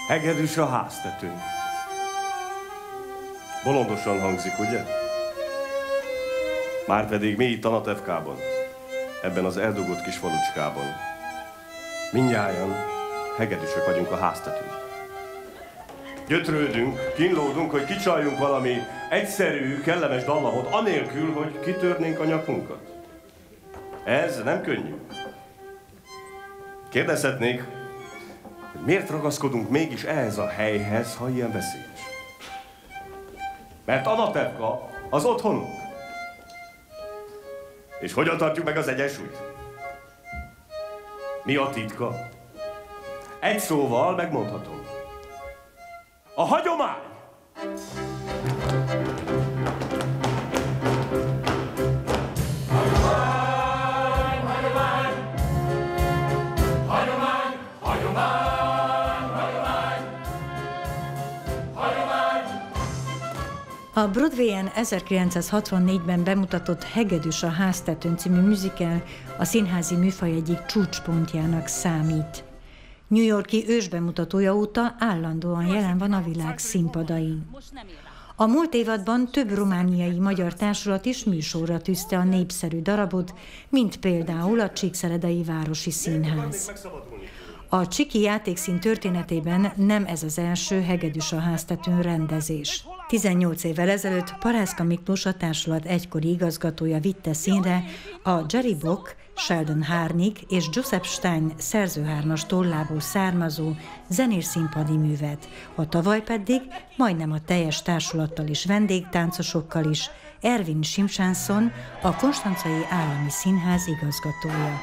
Hegedűs a háztetőn. Bolondosan hangzik, ugye? Márpedig mi itt a Natevkában, ebben az eldugott kis falucskában. Mindnyájan hegedűsök vagyunk a háztetőn. Gyötrődünk, kínlódunk, hogy kicsaljunk valami egyszerű, kellemes dallamot, anélkül, hogy kitörnénk a nyakunkat. Ez nem könnyű. Kérdezhetnék, hogy miért ragaszkodunk mégis ehhez a helyhez, ha ilyen veszélyes? Mert a Natevka az otthonunk. És hogyan tartjuk meg az egyensúlyt? Mi a titka? Egy szóval megmondhatom. A hagyomány! A Broadwayen 1964-ben bemutatott Hegedűs a háztetőn című musical a színházi műfaj egyik csúcspontjának számít. New York-i ősbemutatója óta állandóan jelen van a világ színpadain. A múlt évadban több romániai magyar társulat is műsorra tűzte a népszerű darabot, mint például a Csíkszeredai Városi Színház. A Csiki játékszín történetében nem ez az első Hegedűs a háztetőn rendezés. 18 évvel ezelőtt Parászka Miklós, a társulat egykori igazgatója vitte színre a Jerry Bock, Sheldon Harnick és Joseph Stein szerzőhármas tollából származó zenés-színpadi művet, a tavaly pedig majdnem a teljes társulattal és vendégtáncosokkal is Ervin Simsánszon, a Konstancai Állami Színház igazgatója.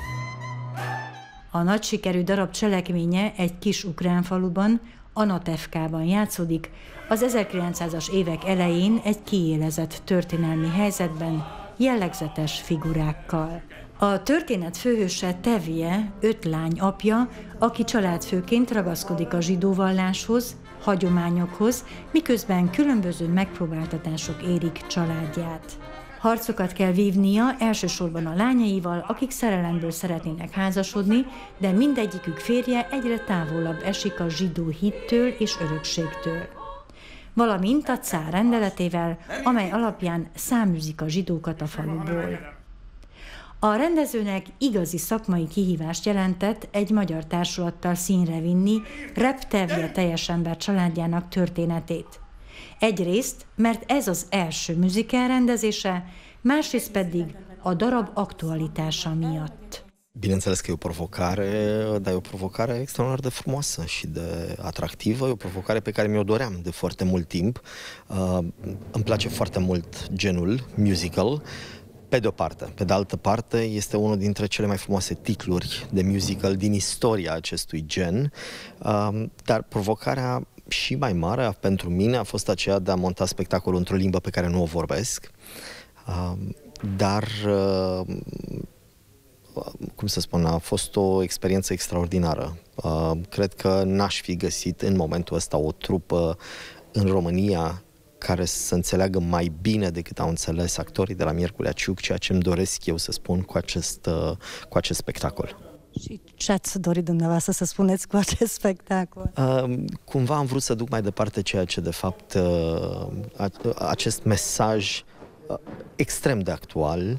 A nagy sikerű darab cselekménye egy kis ukrán faluban, a Natevkában játszódik, az 1900-as évek elején egy kiélezett történelmi helyzetben, jellegzetes figurákkal. A történet főhőse Tevje, 5 lány apja, aki családfőként ragaszkodik a zsidó valláshoz, hagyományokhoz, miközben különböző megpróbáltatások érik családját. Harcokat kell vívnia elsősorban a lányaival, akik szerelemből szeretnének házasodni, de mindegyikük férje egyre távolabb esik a zsidó hittől és örökségtől. Valamint a cár rendeletével, amely alapján száműzik a zsidókat a faluból. A rendezőnek igazi szakmai kihívást jelentett egy magyar társulattal színre vinni Rep Tevje teljes ember családjának történetét. Egyrészt, mert ez az első musical rendezése, másrészt pedig a darab aktualitása miatt. Bineînțeles că e o provocare, dar e o provocare extraordinar de frumoasă și de atractivă, e o provocare pe care mi-o doream de foarte mult timp. Îmi place foarte mult genul musical, pe de o parte. Pe de altă parte, este unul dintre cele mai frumoase titluri de musical din istoria acestui gen, dar provocarea și mai mare pentru mine a fost aceea de a monta spectacolul într-o limbă pe care nu o vorbesc, dar, cum să spun, a fost o experiență extraordinară. Cred că n-aș fi găsit în momentul ăsta o trupă în România care să înțeleagă mai bine decât au înțeles actorii de la Miercurea Ciuc, ceea ce îmi doresc eu să spun cu acest spectacol. Și ce ați dorit dumneavoastră să spuneți cu acest spectacol? Cumva am vrut să duc mai departe ceea ce, de fapt, acest mesaj extrem de actual.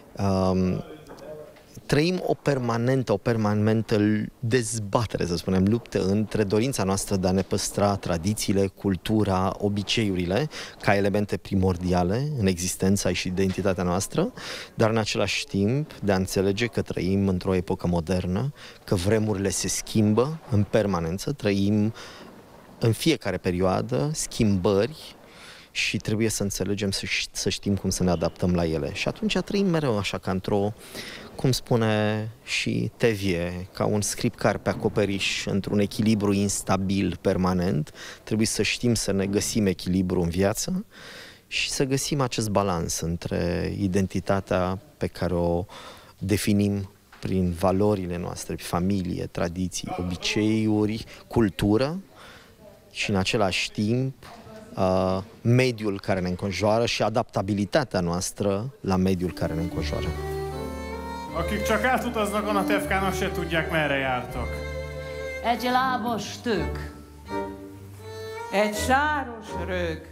Trăim o permanentă dezbatere, să spunem, luptă între dorința noastră de a ne păstra tradițiile, cultura, obiceiurile ca elemente primordiale în existența și identitatea noastră, dar în același timp de a înțelege că trăim într-o epocă modernă, că vremurile se schimbă în permanență, trăim în fiecare perioadă schimbări și trebuie să înțelegem, să știm cum să ne adaptăm la ele. Și atunci trăim mereu așa ca într-o, cum spune și Tevye, ca un scripcar pe acoperiș, într-un echilibru instabil, permanent. Trebuie să știm să ne găsim echilibru în viață și să găsim acest balans între identitatea pe care o definim prin valorile noastre, familie, tradiții, obiceiuri, cultură și în același timp mediul care ne înconjoară și adaptabilitatea noastră la mediul care ne înconjoară. Akik csak átutaznak a Natevkán, azt se tudják, merre jártok. Egy lábos tök. egy sáros rög.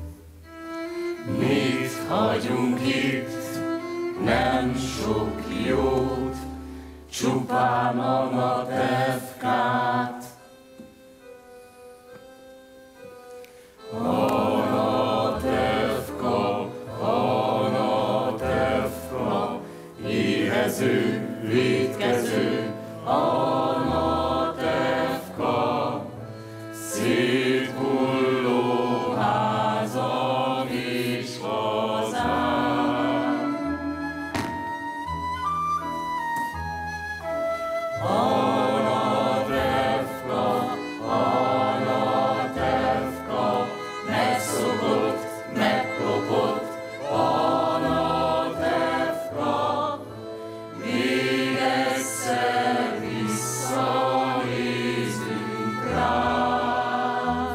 Mit hagyunk itt, nem sok jót, csupán a natevkát. A natevka, éhező, vétkező, a natevka, széthulló házam és hazám. A natevka, megszokott, megkopott, a natevka, még egyszer visszanézünk rád.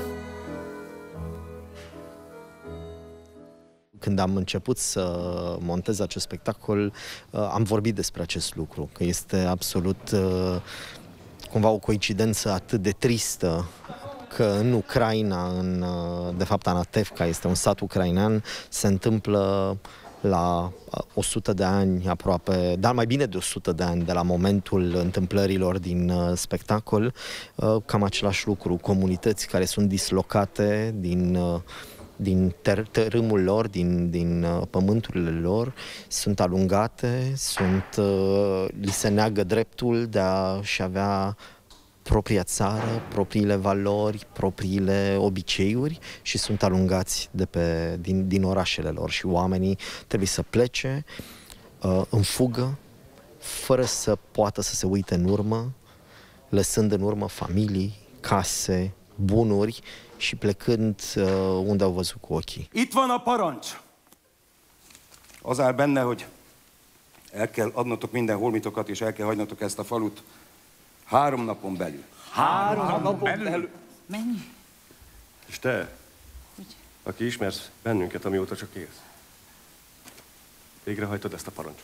Când am început să montez acest spectacol, am vorbit despre acest lucru, că este absolut cumva o coincidență atât de tristă că în Ucraina, de fapt Anatevka este un sat ucrainean, se întâmplă la 100 de ani aproape, dar mai bine de 100 de ani de la momentul întâmplărilor din spectacol, cam același lucru, comunități care sunt dislocate din tărâmul lor, din pământurile lor, sunt alungate, li se neagă dreptul de a-și avea propria țară, propriile valori, propriile obiceiuri și sunt alungați din orașele lor și oamenii trebuie să plece în fugă, fără să poată să se uite în urmă, lăsând în urmă familii, case, bunuri și plecând unde au văzut cu ochii. Itt van a parancs! Az áll benne, hogy el kell adnotok minden holmitokat, és el kell hagynotok ezt a falut 3 napon belül. 3 napon belül? Mennyi? És te, aki ismersz bennünket, amióta csak élsz, végrehajtod ezt a parancsot?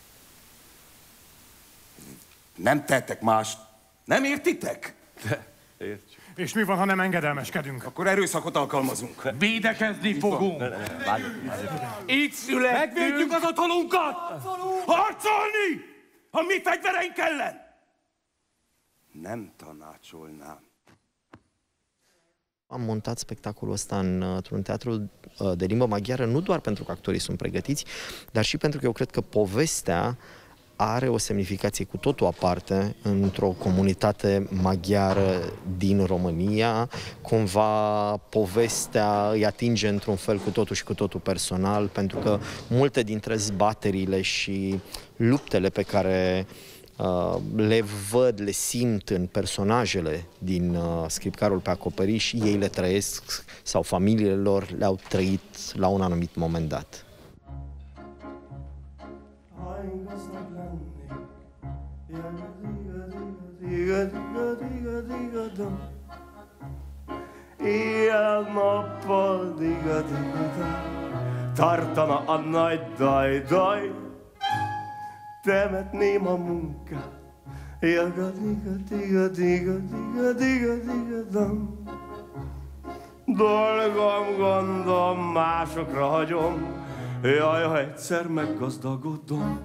Nem tettek mást. Nem értitek? De, értjük. És mi van, ha nem engedelmeskedünk? Akkor erőszakot alkalmazunk. Védekezni fogunk. Itt születtünk. Megvédjük az otthonunkat! Harcolni! A mi fegyvereink ellen! Nem tanácsolnám. Am montat spectacolul ăsta într-un teatru de limbă maghiară nu doar pentru că actorii sunt pregătiți, dar și pentru că eu cred că povestea are o semnificație cu totul aparte într-o comunitate maghiară din România. Cumva povestea îi atinge într-un fel cu totul și cu totul personal, pentru că multe dintre zbaterile și luptele pe care le văd, le simt în personajele din Scripcarul pe acoperiș, ei le trăiesc sau familiile lor le-au trăit la un anumit moment dat. Éjjel-nappal diga-diga-da, tartana a nagy daj-daj, temetném a munkát, jaga-diga-diga-diga-diga-diga-diga-dam. Dolgom, gondom, másokra hagyom, jaj, ha egyszer meggazdagodom.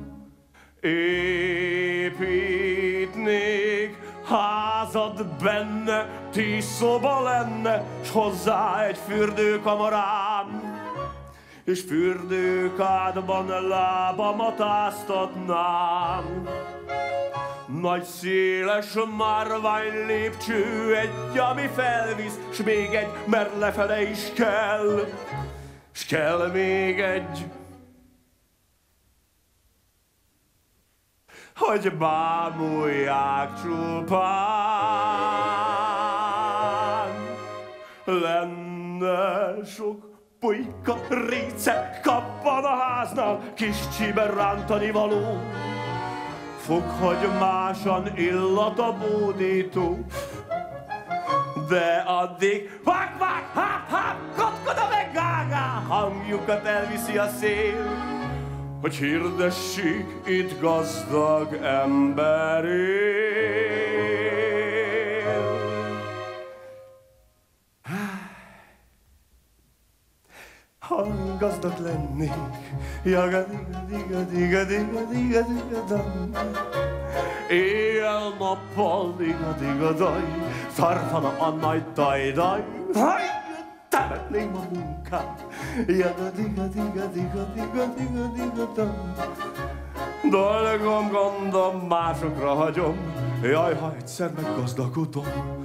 Építnék házad benne, 10 szoba lenne, s hozzá egy fürdőkamarám, és fürdőkádban lábamat áztatnám. Nagy széles márvány lépcső, egy, ami felvisz, s még egy, mert lefele is kell, s kell még egy, hogy bámulják csupán. Lenne sok pulyka, réce, kappan a háznál, kis csíben rántani való. Fokhagymásan illat a bódító, de addig vág, vág, háp, háp, kotkoda meg gágá, hangjukat elviszi a szél, hogy hirdessék, itt gazdag ember él. gazdag lennék. Jaga-diga-diga-diga-diga-diga-diga-dam. Éjjel-nappal diga-diga-daj, tartana a nagy daj-daj. Temetném a munkát. Jaga-diga-diga-diga-diga-diga-diga-dam. Dolgom, gondom, másokra hagyom. Jaj, ha egyszer meggazdagodom.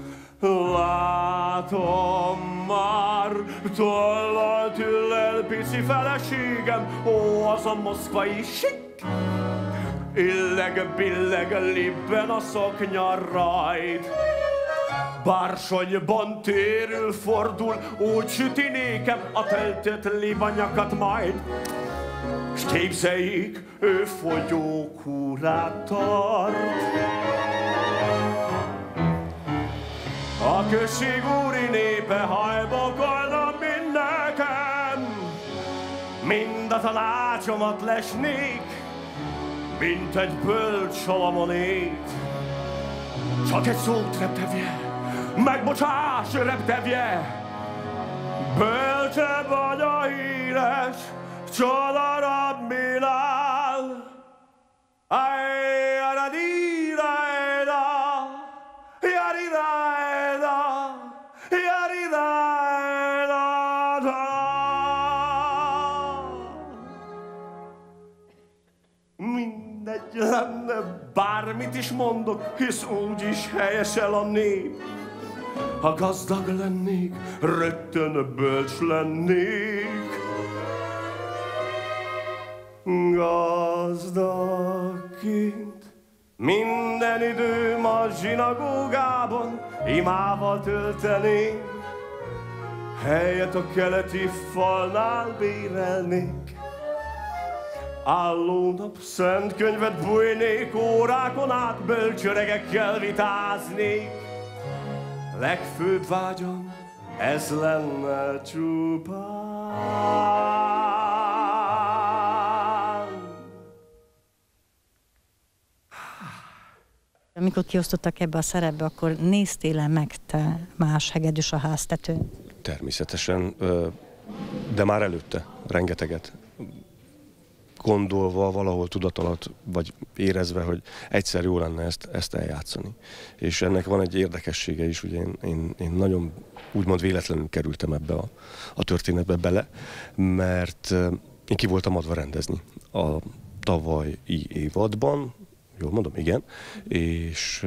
Látom már, tollal tüllel pici feleségem, ó, az a moszkvai sik. Illeg-billeg libben a szoknya rajt. Bársonyban térül, fordul, úgy süti nékem a töltött libanyakat majd. S képzeljék, ő fogyókúrát tart. A község úri népe hajbokolna mind nekem, mind a tanácsomat lesnék, mint egy bölcs Salamonét. Csak egy szót reptevje, megbocsáss reptevje, bölcsebb vagy a híres, csodarabb minál. Ajjara-di-ra-da, jari-ra-da, jari-ra-da-da. Mindegy lenne, bármit is mondok, hisz úgyis helyesel a nép. Ha gazdag lennék, rögtön bölcs lennék. Gazdagként minden időm a zsinagógában imával töltenék, helyet a keleti falnál bérelnék. Álló nap szent könyvet bújnék, órákon át bölcsöregekkel vitáznék. Legfőbb vágyam ez lenne csupán. Amikor kiosztottak ebbe a szerepbe, akkor néztél-e meg te más Hegedűs a háztetőn? Természetesen, de már előtte rengeteget. Gondolva valahol tudat alatt, vagy érezve, hogy egyszer jó lenne ezt eljátszani. És ennek van egy érdekessége is, ugye én nagyon úgymond véletlenül kerültem ebbe a történetbe bele, mert én ki voltam adva rendezni a tavalyi évadban, jól mondom, igen, és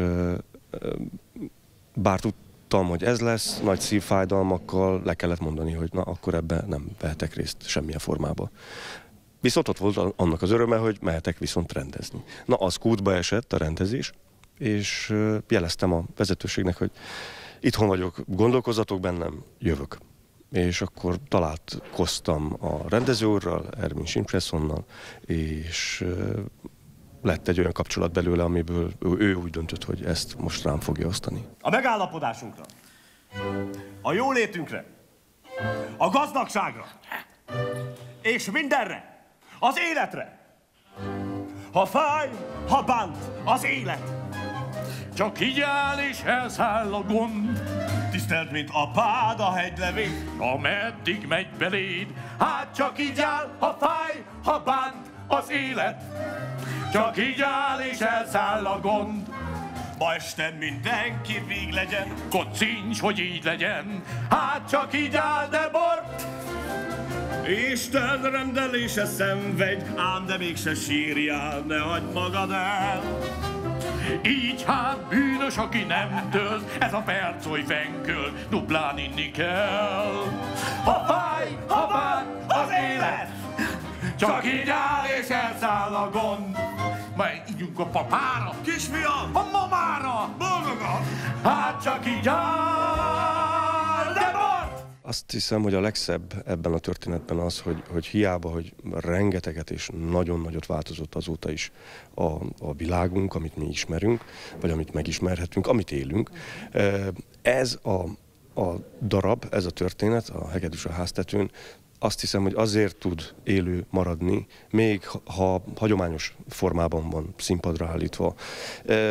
bár tudtam, hogy ez lesz, nagy szívfájdalmakkal le kellett mondani, hogy na, akkor ebben nem vehetek részt semmilyen formában. Viszont ott volt annak az öröme, hogy mehetek viszont rendezni. Na, az kútba esett a rendezés, és jeleztem a vezetőségnek, hogy itthon vagyok, gondolkozzatok bennem, jövök. És akkor találkoztam a rendező úrral, Ervin Simpressonnal, és lett egy olyan kapcsolat belőle, amiből ő úgy döntött, hogy ezt most rám fogja osztani. A megállapodásunkra, a jólétünkre, a gazdagságra, és mindenre, az életre. Ha fáj, ha bánt, az élet. Csak így áll és elszáll a gond. Tisztelt, mint apád a hegylevél. Ameddig megy beléd, hát csak így áll, ha fáj, ha bánt az élet. Csak így áll és elszáll a gond. Ma este mindenki vég legyen. Kocincs, hogy így legyen, hát csak így áll, de bort. Isten rendelése szenvedj, ám de mégse sírjál, ne hagyd magad el. Így hát bűnös, aki nem tölt, ez a perc oly fenköl, duplán inni kell. Ha fáj, ha bánt az élet, csak így áll és elszáll a gond. Majd ígyunk a papára, kisfiam, a mamára, boldogan. Hát csak így áll, de bort! Azt hiszem, hogy a legszebb ebben a történetben az, hogy hiába, hogy rengeteget és nagyon nagyot változott azóta is a világunk, amit mi ismerünk, vagy amit megismerhetünk, amit élünk. Ez a darab, ez a történet, a Hegedűs a háztetőn, azt hiszem, hogy azért tud élő maradni, még ha hagyományos formában van színpadra állítva.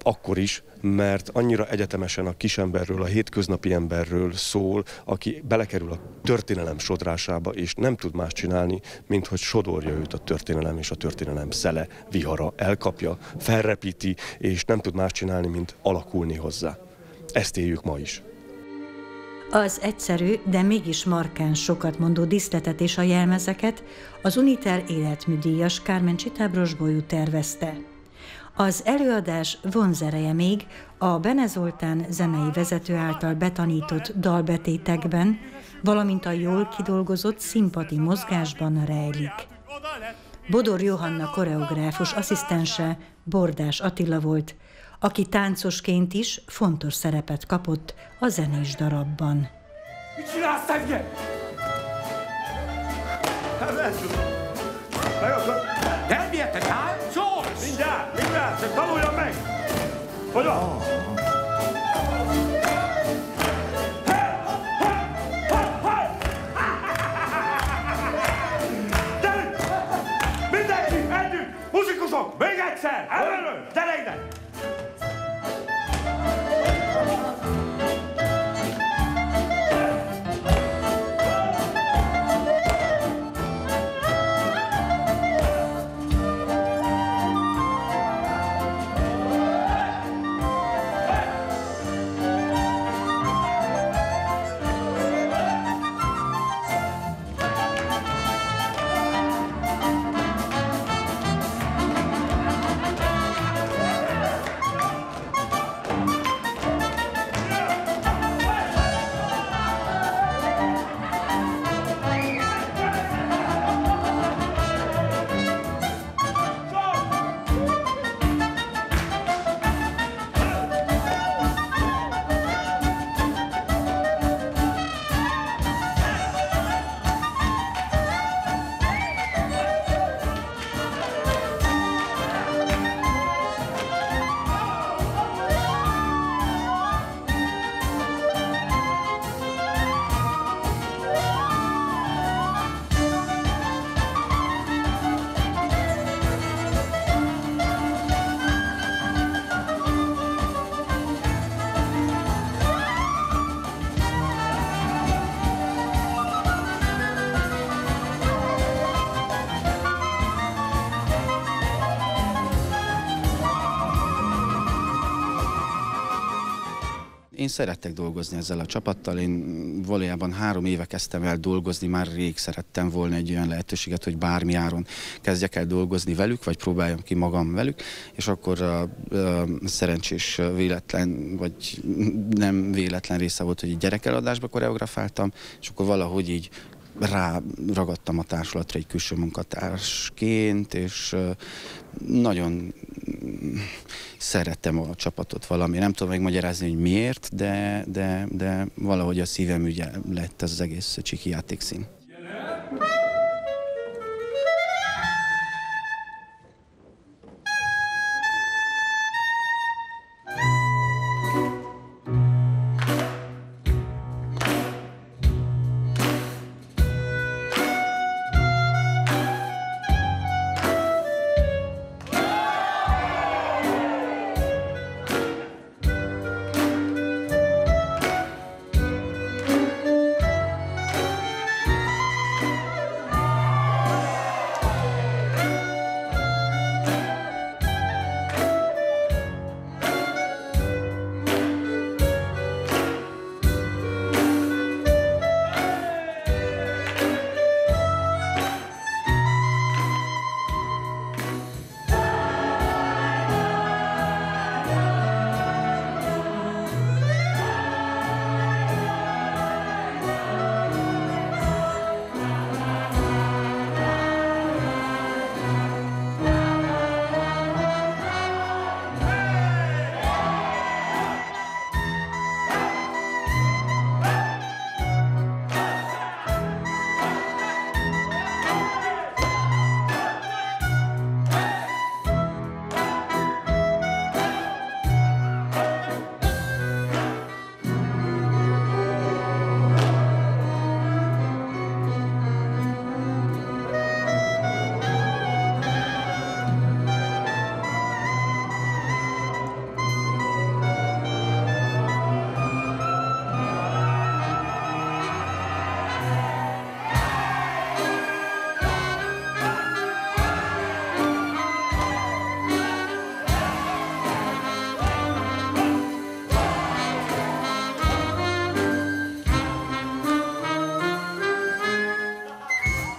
akkor is, mert annyira egyetemesen a kisemberről, a hétköznapi emberről szól, aki belekerül a történelem sodrásába, és nem tud más csinálni, mint hogy sodorja őt a történelem és a történelem szele, vihara, elkapja, felrepíti, és nem tud más csinálni, mint alakulni hozzá. Ezt éljük ma is. Az egyszerű, de mégis markáns, sokat mondó díszletet és a jelmezeket az Unitel életműdíjas Kármen Csitábros Bolyú tervezte. Az előadás vonzereje még a Bene Zoltán zenei vezető által betanított dalbetétekben, valamint a jól kidolgozott színpadi mozgásban rejlik. Bodor Johanna koreográfus asszisztense Bordás Attila volt, aki táncosként is fontos szerepet kapott a zenés darabban. Mit csinálsz, te? De miért te táncolsz? Mindjárt, csak tanuljam meg! Hogy van? Gyerünk! Mindenki, együtt! Muzsikusok, még egyszer! Előről! Gyere ide! Én szerettek dolgozni ezzel a csapattal, én valójában 3 éve kezdtem el dolgozni, már rég szerettem volna egy olyan lehetőséget, hogy bármi áron kezdjek el dolgozni velük, vagy próbáljam ki magam velük, és akkor szerencsés véletlen, vagy nem véletlen része volt, hogy egy gyerekeladásba koreografáltam, és akkor valahogy így ráragadtam a társulatra egy külső munkatársként, és nagyon szerettem a csapatot valami. Nem tudom megmagyarázni, hogy miért, de valahogy a szívem ügye lett ez az egész csiki játékszín.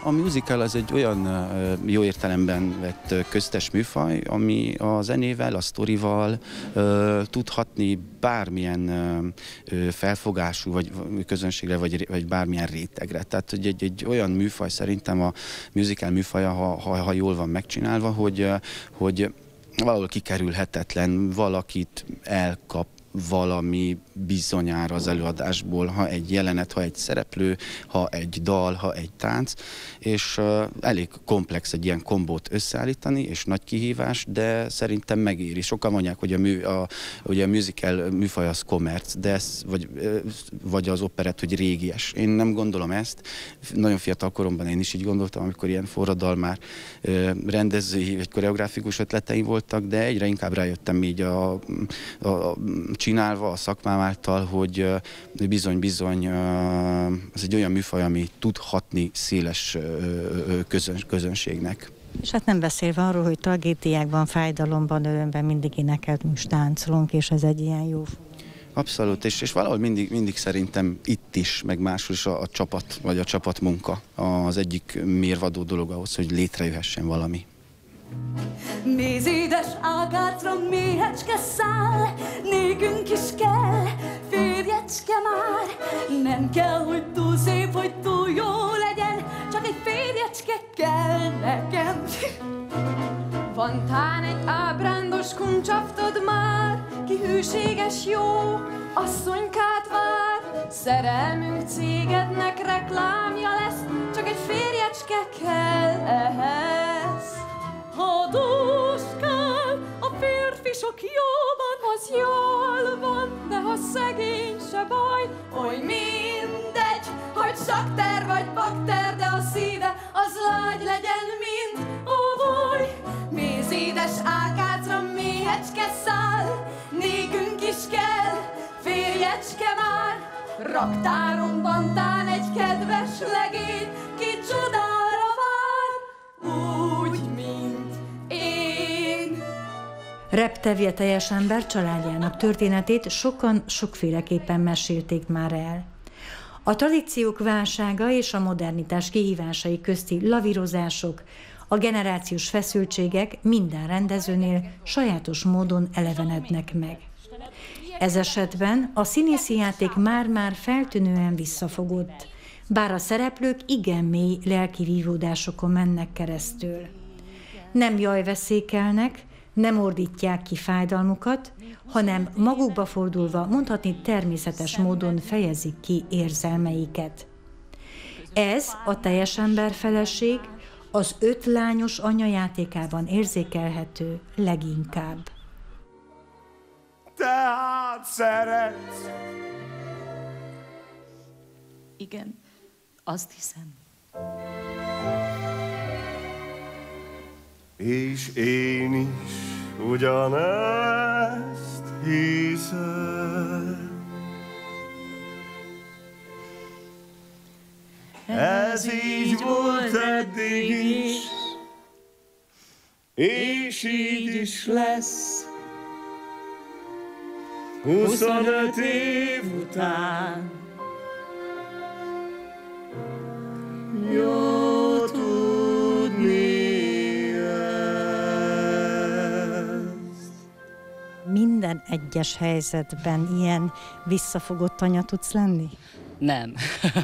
A musical az egy olyan jó értelemben vett köztes műfaj, ami a zenével, a sztorival tud hatni bármilyen felfogású vagy közönségre, vagy bármilyen rétegre. Tehát egy olyan műfaj szerintem a musical műfaja, ha jól van megcsinálva, hogy valahol kikerülhetetlen, valakit elkap valami bizonyára az előadásból, ha egy jelenet, ha egy szereplő, ha egy dal, ha egy tánc, és elég komplex egy ilyen kombót összeállítani, és nagy kihívás, de szerintem megéri. Sokan mondják, hogy a musical műfaj az kommerc, de vagy az operett, hogy régies. Én nem gondolom ezt. Nagyon fiatal koromban én is így gondoltam, amikor ilyen forradalmár rendezői vagy koreográfikus ötleteim voltak, de egyre inkább rájöttem így csinálva a szakmám által, hogy bizony ez egy olyan műfaj, ami tud hatni széles közönségnek. És hát nem beszélve arról, hogy tragédiákban, fájdalomban, örömben mindig énekelünk, táncolunk, és ez egy ilyen jó. Abszolút, és valahol mindig szerintem itt is, meg máshol is a csapat, vagy a csapatmunka az egyik mérvadó dolog ahhoz, hogy létrejöhessen valami. Nézz, édes ágátra méhecske száll, nékünk is kell, férjecske már. Nem kell, hogy túl szép, hogy túl jó legyen, csak egy férjecske kell nekem. Van tán egy ábrándos kuncsaftod már, ki hűséges jó asszonykát vár. Szerelmünk cégednek reklámja lesz, csak egy férjecske kell ehhez. Ha dúskál a férfi sok jóban, az jól van, de ha szegény se baj, oly mindegy, hogy sakter vagy bakter, de a szíve az lágy legyen, mint óvoj. Méz édes ágátra méhecske száll, nékünk is kell, férjecske már. Raktárunkban tán egy kedves legény, ki csodára vár, úgy, mint én. Reptevje teljes ember családjának történetét sokan sokféleképpen mesélték már el. A tradíciók válsága és a modernitás kihívásai közti lavírozások, a generációs feszültségek minden rendezőnél sajátos módon elevenednek meg. Ez esetben a színészi játék már-már feltűnően visszafogott, bár a szereplők igen mély lelki vívódásokon mennek keresztül. Nem jajveszékelnek, nem ordítják ki fájdalmukat, hanem magukba fordulva, mondhatni természetes módon fejezik ki érzelmeiket. Ez a teljes emberfeleség az 5 lányos anyajátékában érzékelhető leginkább. Tehát szeretsz. Igen, azt hiszem. És én is ugyanezt hiszem. Ez így volt eddig is, és így is lesz. 25 év után jó tudni ezt. Minden egyes helyzetben ilyen visszafogott anya tudsz lenni? Nem.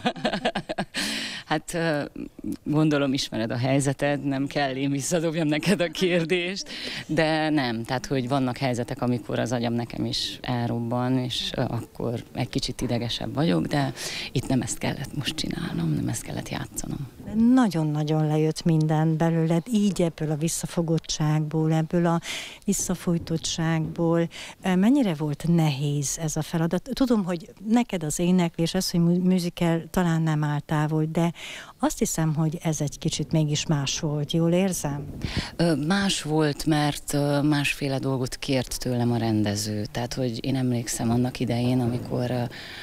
Hát gondolom ismered a helyzeted, nem kell én visszadobjam neked a kérdést, de nem. Tehát, hogy vannak helyzetek, amikor az agyam nekem is elrobban, és akkor egy kicsit idegesebb vagyok, de itt nem ezt kellett most csinálnom, nem ezt kellett játszanom. Nagyon-nagyon lejött minden belőled, így ebből a visszafogottságból, ebből a visszafojtottságból. Mennyire volt nehéz ez a feladat? Tudom, hogy neked az éneklés, az, hogy musical talán nem áll távol, de azt hiszem, hogy ez egy kicsit mégis más volt, jól érzem? Más volt, mert másféle dolgot kért tőlem a rendező. Tehát, hogy én emlékszem annak idején, amikor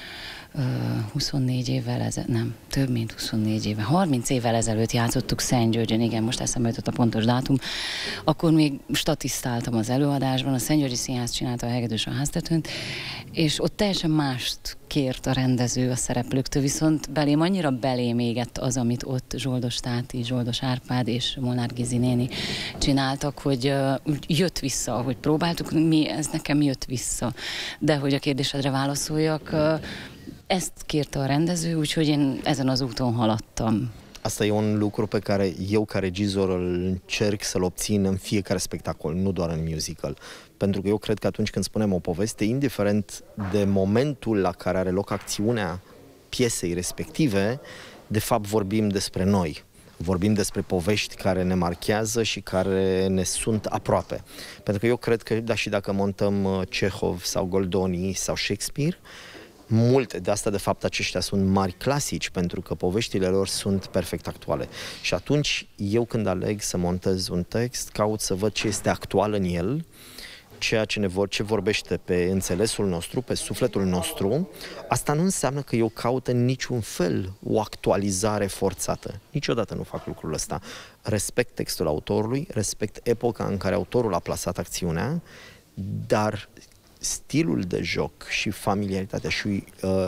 24 évvel ezelőtt, nem, több mint 24 éve, 30 évvel ezelőtt játszottuk Szentgyörgyön, igen, most eszembe jutott a pontos dátum, akkor még statisztáltam az előadásban, a Szentgyörgyi Színház csinálta a Hegedűs a háztetőnt, és ott teljesen mást kért a rendező a szereplőktől, viszont belém annyira belém égett az, amit ott Zsoldos Táti, Zsoldos Árpád és Molnár Gizi néni csináltak, hogy jött vissza, hogy próbáltuk, ez nekem jött vissza. De hogy a kérdésedre válaszoljak, ezt kérte a rendező, úgyhogy én ezen az úton haladtam. Asta e un lucru pe care eu, ca regizor, îl încerc să-l obțin în fiecare spectacol, nu doar în musical. Pentru că eu cred că atunci când spunem o poveste, indiferent de momentul la care are loc acțiunea piesei respective, de fapt vorbim despre noi. Vorbim despre povești care ne marchează și care ne sunt aproape. Pentru că eu cred că, da, și dacă montăm Cehov sau Goldoni sau Shakespeare, multe de asta, de fapt, aceștia sunt mari clasici, pentru că poveștile lor sunt perfect actuale. Și atunci, eu când aleg să montez un text, caut să văd ce este actual în el, ce vorbește pe înțelesul nostru, pe sufletul nostru. Asta nu înseamnă că eu caut în niciun fel o actualizare forțată. Niciodată nu fac lucrul ăsta. Respect textul autorului, respect epoca în care autorul a plasat acțiunea, dar stilul de joc și familiaritatea și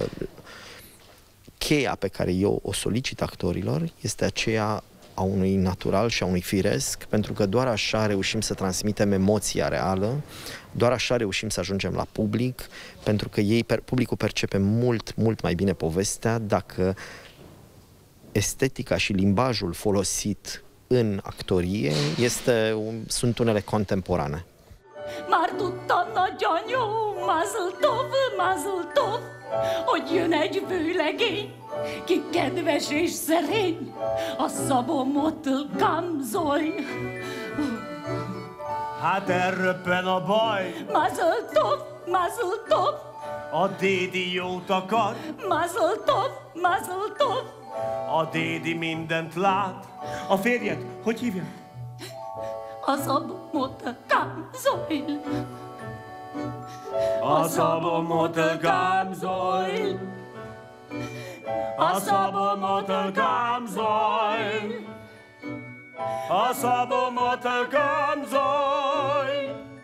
cheia pe care eu o solicit actorilor este aceea a unui natural și a unui firesc, pentru că doar așa reușim să transmitem emoția reală, doar așa reușim să ajungem la public, pentru că publicul percepe mult, mult mai bine povestea dacă estetica și limbajul folosit în actorie sunt unele contemporane. Már tudtam, nagyanyó, mazel tov, hogy jön egy vőlegény, ki kedves és szerény, a Szabomot kamzolj. Hát elröppen a baj, Mazel tov, a dédi jót akar, mazel tov, a dédi mindent lát. A férjed, hogy hívják? a Szabomot kamzolj. A Szabomot kamzolj, a Szabomot kamzolj, a Szabomot kamzolj.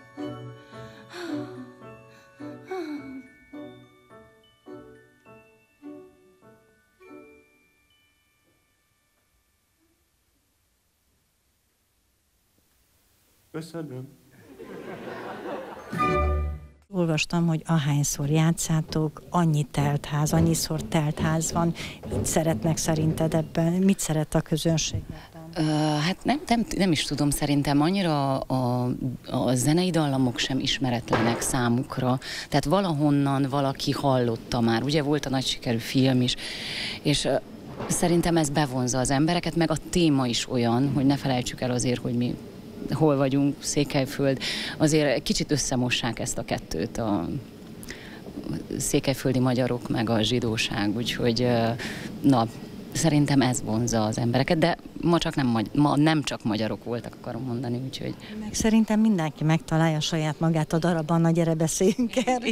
Köszönöm. Olvastam, hogy ahányszor játszátok, annyiszor telt ház van. Mit szeretnek szerinted ebben? Mit szeret a közönség ebben? Hát nem is tudom, szerintem annyira a zenei dallamok sem ismeretlenek számukra. Tehát valahonnan valaki hallotta már. Ugye volt a nagy sikerű film is, és szerintem ez bevonza az embereket, meg a téma is olyan, hogy ne felejtsük el azért, hogy mi hol vagyunk, Székelyföld, azért kicsit összemossák ezt a kettőt, a székelyföldi magyarok meg a zsidóság, úgyhogy szerintem ez vonzza az embereket, de ma nem csak magyarok voltak, akarom mondani, úgyhogy... Meg szerintem mindenki megtalálja saját magát a darabban, na gyere beszéljünk erről.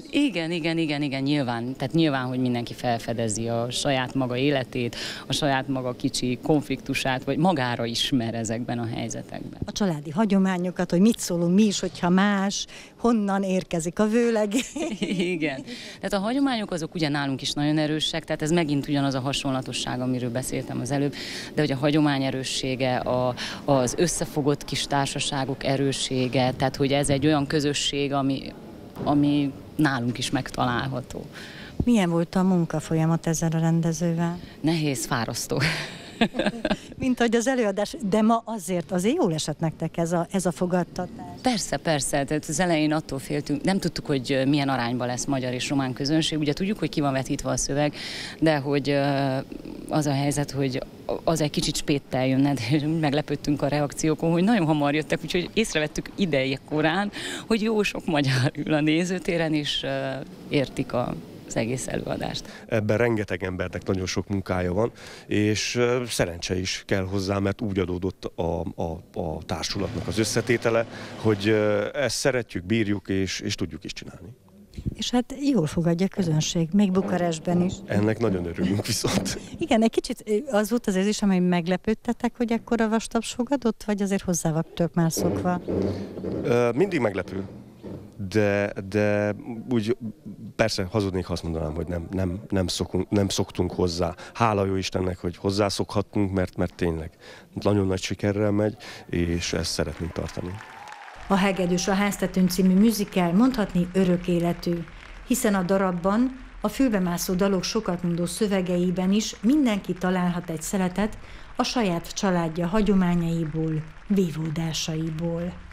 Igen, nyilván. Tehát nyilván, hogy mindenki felfedezi a saját maga életét, a saját maga kicsi konfliktusát, vagy magára ismer ezekben a helyzetekben. A családi hagyományokat, hogy mit szólunk mi is, hogyha más, honnan érkezik a vőleg. Igen. Tehát a hagyományok azok ugye nálunk is nagyon erősek, tehát ez megint ugyanaz a hasonlatosság, amiről beszéltem az előbb, de hogy a hagyomány erőssége, az összefogott kis társaságok erőssége, tehát hogy ez egy olyan közösség, ami nálunk is megtalálható. Milyen volt a munkafolyamat ezzel a rendezővel? Nehéz, fárasztó. Mint hogy az előadás, de ma azért jól esett nektek ez a fogadtatás. Persze, tehát az elején attól féltünk, nem tudtuk, hogy milyen arányban lesz magyar és román közönség, ugye tudjuk, hogy ki van vetítve a szöveg, de hogy az a helyzet, hogy az egy kicsit spéttel jönne, de meglepődtünk a reakciókon, hogy nagyon hamar jöttek, úgyhogy észrevettük ideje korán, hogy jó sok magyar ül a nézőtéren, és értik az egész előadást. Ebben rengeteg embernek nagyon sok munkája van, és szerencse is kell hozzá, mert úgy adódott a társulatnak az összetétele, hogy ezt szeretjük, bírjuk, és tudjuk is csinálni. És hát jól fogadja a közönség, még Bukarestben is. Ennek nagyon örülünk viszont. Igen, egy kicsit az volt az érzésem, hogy meglepődtetek, hogy ekkora vastaps fogadott, vagy azért hozzá vagytok már szokva? Mindig meglepő. De úgy Persze hazudnék, ha azt mondanám, hogy nem szoktunk hozzá. Hála jó Istennek, hogy hozzászokhattunk, mert tényleg nagyon nagy sikerrel megy, és ezt szeretnénk tartani. A Hegedűs a háztetőn című musical mondhatni örök életű, hiszen a darabban, a fülbemászó dalok sokatmondó szövegeiben is mindenki találhat egy szeletet a saját családja hagyományaiból, vívódásaiból.